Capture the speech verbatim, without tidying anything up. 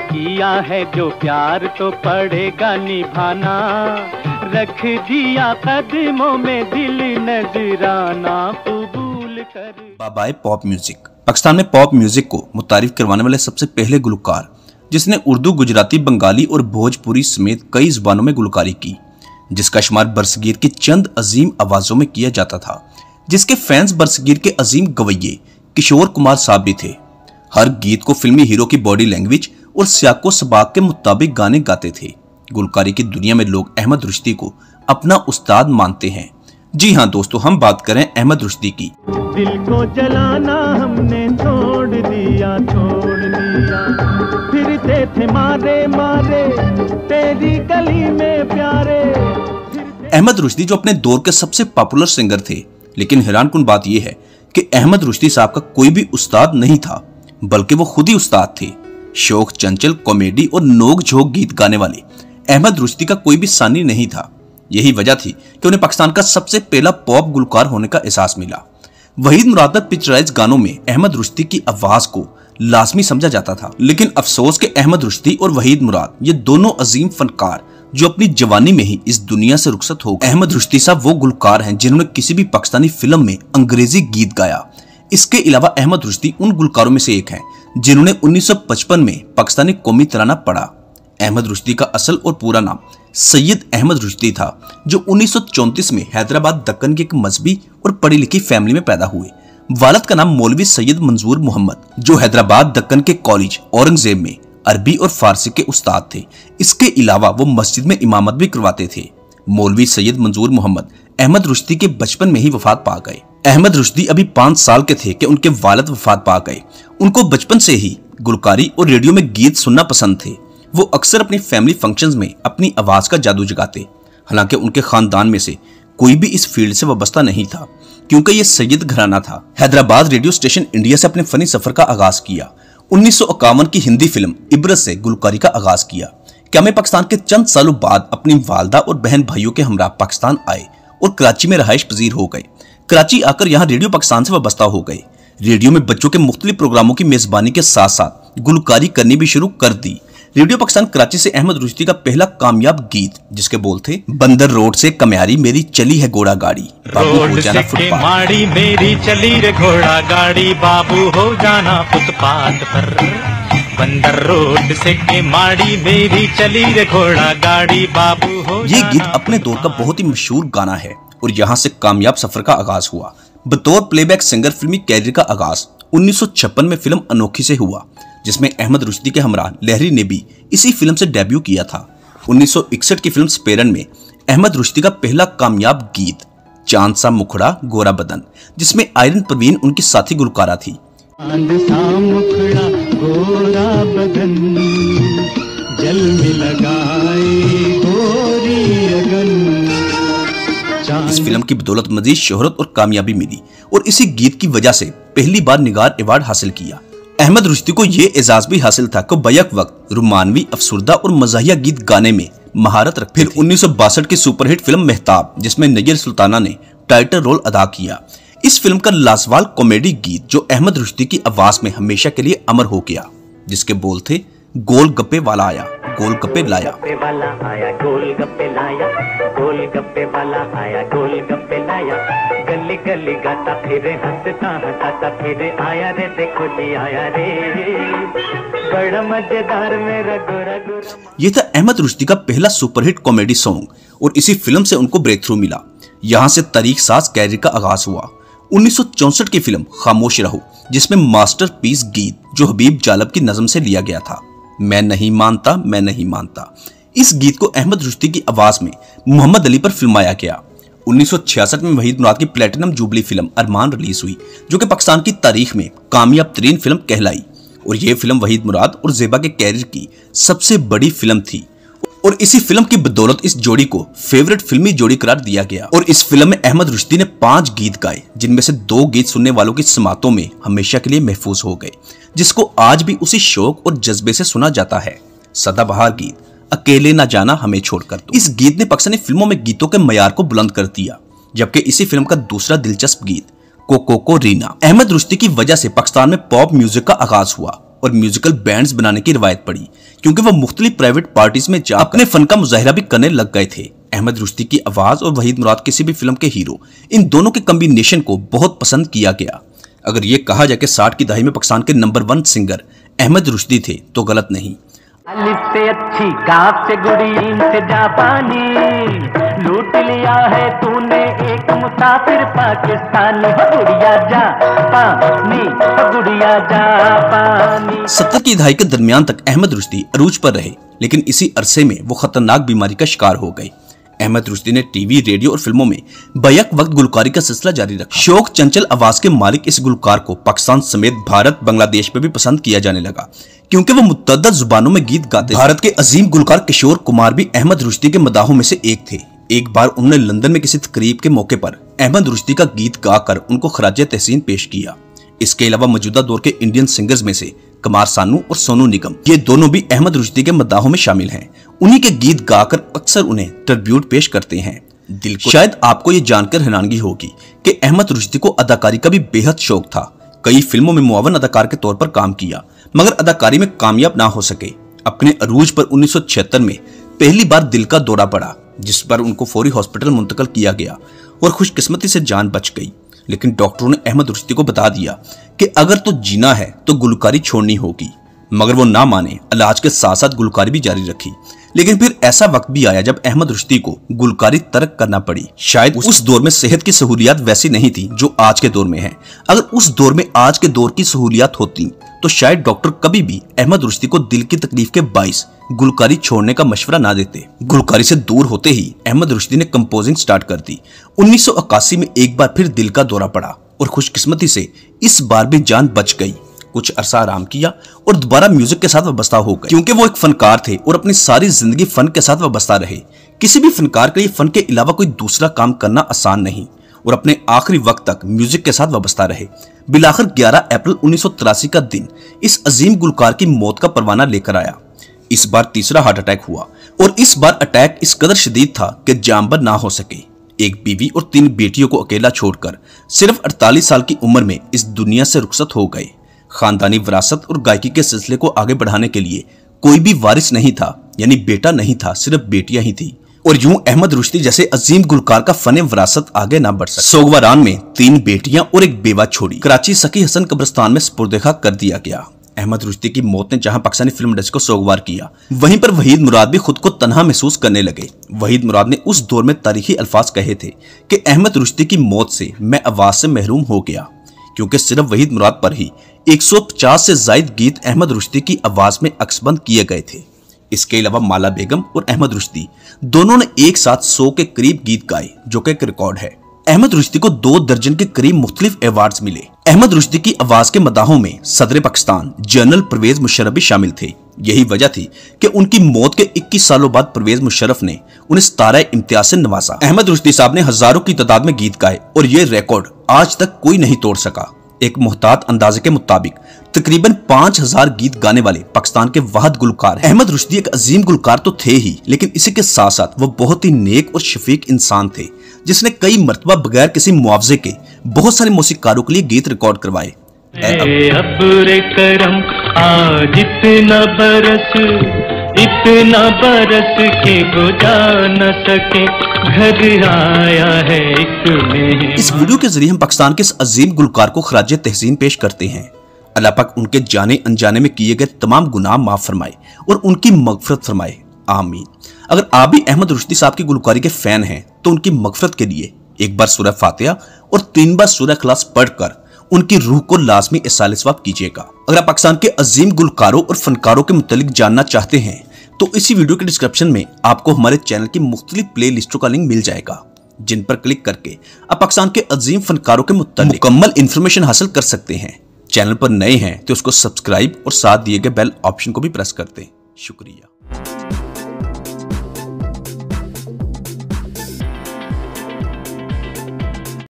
किया है जो प्यार तो पड़ेगा निभाना, रख दिया कदमों में दिल नजराना कबूल कर। बाबाए पॉप म्यूजिक पाकिस्तान में पॉप म्यूजिक को मुतारिफ करवाने वाले सबसे पहले गुलकार, जिसने उर्दू, गुजराती, बंगाली और भोजपुरी समेत कई जुबानों में गुलकारी की, जिसका शुमार बरसगीर की चंद अजीम आवाजों में किया जाता था, जिसके फैंस बरसगीर के अजीम गवैये किशोर कुमार साहब भी थे। हर गीत को फिल्मी हीरो की बॉडी लैंग्वेज और सियाको सबाक के मुताबिक गाने गाते थे। गुलकारी की दुनिया में लोग अहमद रुश्दी को अपना उस्ताद मानते हैं। जी हाँ दोस्तों, हम बात करें अहमद रुश्दी की। दिल को जलाना हमने छोड़ दिया छोड़ दिया, फिरते थे मारे मारे तेरी गली में प्यारे। अहमद रुश्दी जो अपने दौर के सबसे पॉपुलर सिंगर थे, लेकिन हैरानकुन बात यह है कि अहमद रुश्दी साहब का कोई भी उस्ताद नहीं था, बल्कि वो खुद ही उस्ताद थे। शौक, चंचल, कॉमेडी और नोक झोंक गीत गाने वाले अहमद रुश्दी का कोई भी सानी नहीं था। यही वजह थी कि उन्हें पाकिस्तान का सबसे पहला पॉप गुलकार होने का एहसास मिला। वहीद मुराद पर पिक्चराइज गानों में अहमद रुश्दी की आवाज को लाजमी समझा जाता था, लेकिन अफसोस के अहमद रुश्दी और वहीद मुराद ये दोनों अजीम फनकार जो अपनी जवानी में ही इस दुनिया से रुखसत हो गए। अहमद रुश्दी साहब वो गुलकार हैं जिन्होंने किसी भी पाकिस्तानी फिल्म में अंग्रेजी गीत गाया। इसके अलावा अहमद रुश्दी उन गुलकारों में से एक हैं जिन्होंने उन्नीस सौ पचपन में पाकिस्तानी कौमी तराना पढ़ा। अहमद रुश्दी का असल और पूरा नाम सैयद अहमद रुश्दी था, जो उन्नीस सौ चौंतीस में हैदराबाद दक्कन की एक मजहबी और पढ़ी लिखी फैमिली में पैदा हुए। वालिद का नाम मौलवी सैयद मंजूर मोहम्मद, जो हैदराबाद दक्कन के कॉलेज औरंगजेब में अरबी और फारसी के उस्ताद थे। इसके अलावा वो मस्जिद में इमामत भी करवाते थे। मौलवी सैयद मंजूर मोहम्मद अहमद रुश्दी के बचपन में ही वफात पा गए। अहमद रुश्दी अभी पांच साल के थे कि उनके वालिद वफात पा गए। उनको बचपन से ही गुलकारी और रेडियो में गीत सुनना पसंद थे। वो अक्सर अपनी फैमिली फंक्शंस में अपनी आवाज का जादू जगाते। हालांकि उनके खानदान में से कोई भी इस फील्ड से वाबस्ता नहीं था, क्योंकि ये सैयद घराना था। हैदराबाद रेडियो स्टेशन इंडिया से अपने फनी सफर का आगाज किया। उन्नीस सौ इक्यावन की हिंदी फिल्म इबरत से गुलकारी का आगाज किया। क्या में पाकिस्तान के चंद सालों बाद अपनी वालदा और बहन भाइयों के हमरा पाकिस्तान आए और कराची में रहायश पजीर हो गए। कराची आकर यहाँ रेडियो पाकिस्तान से वाबस्ता हो गए। रेडियो में बच्चों के मुख्तलिफ प्रोग्रामों की मेजबानी के साथ साथ गुलकारी करनी भी शुरू कर दी। रेडियो पाकिस्तान कराची से अहमद रुश्दी का पहला कामयाब गीत, जिसके बोल थे, बंदर रोड से कम्यारी मेरी चली है घोड़ा गाड़ी, बाबू हो जाना फुटपाथ। माड़ी मेरी चली रे घोड़ा गाड़ी, बाबू हो जाना फुटपाथ पर। बंदर रोड से के माड़ी मेरी चली रे घोड़ा गाड़ी, बाबू हो। ये गीत अपने दौर का बहुत ही मशहूर गाना है और यहाँ से कामयाब सफर का आगाज हुआ। बतौर प्लेबैक सिंगर फिल्मी कैरियर का आगाज उन्नीस सौ छप्पन में फिल्म अनोखी से हुआ, जिसमें अहमद रुश्दी के हमरा लहरी ने भी इसी फिल्म से डेब्यू किया था। उन्नीस सौ इकसठ की फिल्म स्पेरन में अहमद रुश्दी का पहला कामयाब गीत चांद सा मुखड़ा गोरा बदन, जिसमें आयरन परवीन उनकी साथी गुलकारा थी। चांद सा मुखड़ा गोरा बदन, जल में लगाए गोरी अगन। इस फिल्म की बदौलत मजीद शोहरत और कामयाबी मिली और इसी गीत की वजह से पहली बार निगार अवार्ड हासिल किया। अहमद रुश्दी को यह एजाज भी हासिल था कि बैक वक्त रुमानवी, अफसुर्दा और मज़ाहिया गीत गाने में महारत रखते। फिर उन्नीस सौ बासठ की सुपरहिट फिल्म मेहताब, जिसमें नैयर सुल्ताना ने टाइटल रोल अदा किया। इस फिल्म का लाजवाब कॉमेडी गीत जो अहमद रुश्दी की आवाज में हमेशा के लिए अमर हो गया, जिसके बोल थे, गोल गप्पे वाला आया गोल गप्पे लाया। वाला आया गोल गप्पे लाया, गोल गप्पे वाला आया गोल गप्पे लाया, गली गली गाता फिरे हंसता हंसाता फिरे आया रे देखो जी आया रे, बड़ा मजेदार मेरा गोरा गोरा। ये था अहमद रुश्दी का पहला सुपरहिट कॉमेडी सॉन्ग और इसी फिल्म से उनको ब्रेक थ्रू मिला। यहाँ से तारीख साज कैरियर का आगाज हुआ। उन्नीस सौ चौसठ की फिल्म खामोश रहो, जिसमें मास्टरपीस गीत जो हबीब जालब की नज़म से लिया गया था, मैं नहीं मानता मैं नहीं मानता। इस गीत को अहमद रुश्दी की आवाज में मोहम्मद अली पर फिल्माया गया। उन्नीस सौ छियासठ में वहीद मुराद की platinum jubilee film Armaan release हुई, जो कि पाकिस्तान की तारीख में कामयाब तरीन फिल्म कहलाई और यह फिल्म वहीद मुराद और जेबा के कैरियर की सबसे बड़ी फिल्म थी और इसी फिल्म की बदौलत इस जोड़ी को फेवरेट फिल्मी जोड़ी करार दिया गया। और इस फिल्म में अहमद रुश्दी ने पांच गीत गाए, जिनमें से दो गीत सुनने वालों की समातों में हमेशा के लिए महफूज हो गए, जिसको आज भी उसी शौक और जज्बे से सुना जाता है। सदाबहार गीत अकेले ना जाना हमें छोड़कर। इस गीत ने पाकिस्तानी फिल्मों में गीतों के मयार को बुलंद कर दिया, जबकि इसी फिल्म का दूसरा दिलचस्प गीत कोको को रीना अहमद रुश्दी की वजह से पाकिस्तान में पॉप म्यूजिक का आगाज हुआ। और म्यूजिकल बैंड्स बनाने की रिवायत पड़ी, क्योंकि वो मुख्तलिफ प्राइवेट पार्टीज में जा अपने फन का मुजाहिरा भी करने लग गए थे। अहमद रुश्दी की आवाज और वहीद मुराद किसी भी फिल्म के हीरो, इन दोनों के कॉम्बिनेशन को बहुत पसंद किया गया। अगर ये कहा जाए कि साठ की दहाई में पाकिस्तान के number one singer Ahmed Rushdi थे तो गलत नहीं। अलिफ से अच्छी गाफ से गुड़ी से जापानी, लूट लिया है तूने एक मुसाफिर पाकिस्तानी, हो गुड़िया जापानी, हो गुड़िया जापानी। सत्तर की दहाई के दरमियान तक अहमद रुश्दी अरूज पर रहे, लेकिन इसी अरसे में वो खतरनाक बीमारी का शिकार हो गए। अहमद रुश्दी ने टीवी, रेडियो और फिल्मों में बैक वक्त गुलकारी का सिलसिला जारी रखा। शौक चंचल आवाज के मालिक इस गुलकार को पाकिस्तान समेत भारत, बांग्लादेश में भी पसंद किया जाने लगा, क्योंकि वो मुतअद्दिद जुबानों में गीत गाते। भारत के अजीम गुलकार किशोर कुमार भी अहमद रुश्दी के मदाहों में से एक थे। एक बार उन्होंने लंदन में किसी तकरीब के मौके पर अहमद रुश्दी का गीत गाकर उनको खराज तहसीन पेश किया। इसके अलावा मौजूदा दौर के इंडियन सिंगर्स में से कुमार सानू और सोनू निगम, ये दोनों भी अहमद रुश्दी के मदाहों में शामिल हैं। उन्हीं के गीत गाकर अक्सर उन्हें ट्रिब्यूट पेश करते हैं। दिल को शायद आपको ये जानकर हैरानगी होगी कि अहमद रुश्दी को अदाकारी का भी बेहद शौक था। कई फिल्मों में मुआवन अदाकार के तौर पर काम किया, मगर अदाकारी में कामयाब ना हो सके। अपने अरूज पर उन्नीस सौ छिहत्तर में पहली बार दिल का दौरा पड़ा, जिस पर उनको फौरी हॉस्पिटल मुंतकिल किया गया और खुशकिस्मती से जान बच गई। लेकिन डॉक्टरों ने अहमद रुश्दी को बता दिया कि अगर तो जीना है तो गुलकारी छोड़नी होगी, मगर वो ना माने। इलाज के साथ साथ गुलकारी भी जारी रखी। लेकिन फिर ऐसा वक्त भी आया जब अहमद रुश्दी को गुलकारी तर्क करना पड़ी। शायद उस दौर में सेहत की सहूलियात वैसी नहीं थी जो आज के दौर में है। अगर उस दौर में आज के दौर की सहूलियात होती तो शायद डॉक्टर कभी भी अहमद रुश्दी को दिल की तकलीफ के बाइस गुलकारी छोड़ने का मशवरा ना देते। गुलकारी से दूर होते ही अहमद रुश्दी ने कंपोजिंग स्टार्ट कर दी। उन्नीस सौ इक्यासी में एक बार फिर दिल का दौरा पड़ा और खुशकिस्मती से इस बार भी जान बच गई। कुछ अरसा आराम किया और दोबारा म्यूजिक के साथ वाबस्ता हो गए, क्योंकि वो एक फनकार थे और अपनी सारी जिंदगी फन के साथ वाबस्ता रहे। किसी भी फनकार के लिए फन के अलावा कोई दूसरा काम करना आसान नहीं और अपने आखिरी वक्त तक म्यूजिक के साथ वाबस्ता रहे। बिलाखिर ग्यारह अप्रैल उन्नीस सौ तिरासी का दिन इस अजीम गुलकार की मौत का परवाना लेकर आया। इस बार तीसरा हार्ट अटैक हुआ और इस बार अटैक इस कदर शदीद था कि जानबर ना हो सके। एक बीवी और तीन बेटियों को अकेला छोड़कर सिर्फ अड़तालीस साल की उम्र में इस दुनिया से रुखसत हो गए। खानदानी विरासत और गायकी के सिलसिले को आगे बढ़ाने के लिए कोई भी वारिस नहीं था, यानी बेटा नहीं था, सिर्फ बेटियां ही थी। और यूं अहमद रुश्दी जैसे अजीम गुलकार का फने विरासत आगे ना बढ़ सका। सोगवारान में तीन बेटियां और एक बेवा छोड़ी कराची सकी हसन कब्रिस्तान में सुपुर्द-ए-खाक कर दिया गया। अहमद रुश्दी की मौत ने जहां पाकिस्तानी फिल्म इंडस्ट्री को सोगवार किया, वहीं पर वहीद मुराद भी खुद को तन्हा महसूस करने लगे। वहीद मुराद ने उस दौर में तारीखी अल्फाज कहे थे कि अहमद रुश्दी की मौत से मैं आवाज से महरूम हो गया, क्योंकि सिर्फ वहीद मुराद पर ही एक सौ पचास से जायद गीत अहमद रुश्दी की आवाज में अक्सबंद किए गए थे। इसके अलावा माला बेगम और अहमद रुश्दी दोनों ने एक साथ सौ के करीब गीत गाए, जो कि एक रिकॉर्ड है। अहमद रुश्दी को दो दर्जन के करीब मुख्तलिफ अवार्ड्स मिले। अहमद रुश्दी की आवाज के मदाहों में सदर पाकिस्तान जनरल परवेज मुशर्रफ भी शामिल थे। यही वजह थी कि उनकी मौत के इक्कीस सालों बाद परवेज मुशर्रफ ने उन्हें सितारा इम्तियाज से नवाजा। अहमद रुश्दी साहब ने हजारों की तादाद में गीत गाए और ये रिकॉर्ड आज तक कोई नहीं तोड़ सका। एक मुहतात अंदाजे के मुताबिक तकरीबन पांच हजार गीत गाने वाले पाकिस्तान के वाहिद गुलकार हैं। अहमद रुश्दी एक अजीम गुलकार तो थे ही, लेकिन इसी के साथ साथ वो बहुत ही नेक और शफीक इंसान थे, जिसने कई मर्तबा बगैर किसी मुआवजे के बहुत सारे मौसीकारों के लिए गीत रिकॉर्ड करवाए। अब्र करम आज इतना बरस इतना बरस के बुझा न सके, घर आया है एक में। इस वीडियो के जरिए हम पाकिस्तान के इस अजीम गुलकार को खराज तहसीन पेश करते हैं। अल्लाह पाक उनके जाने अनजाने में किए गए तमाम गुनाह माफ फरमाए और उनकी मगफरत फरमाए, आमीन। अगर आप भी अहमद रुश्दी साहब की गुलकारी के फैन हैं तो उनकी मगफरत के लिए एक बार सूरह फातिहा और तीन बार सूरह इखलास पढ़कर उनकी रूह को लाजमी इसाले सवाब कीजिएगा। अगर आप पाकिस्तान के अजीम गुलकारों और फनकारों के मुतालिक जानना चाहते हैं तो इसी वीडियो के डिस्क्रिप्शन में आपको हमारे चैनल की मुख्तलिफ प्ले लिस्टों का लिंक मिल जाएगा, जिन पर क्लिक करके आप पाकिस्तान के अजीम फनकारों के मुतालिक मुकम्मल इन्फॉर्मेशन हासिल कर सकते हैं। चैनल पर नए हैं तो उसको सब्सक्राइब और साथ दिए गए बेल ऑप्शन को भी प्रेस कर दें। शुक्रिया।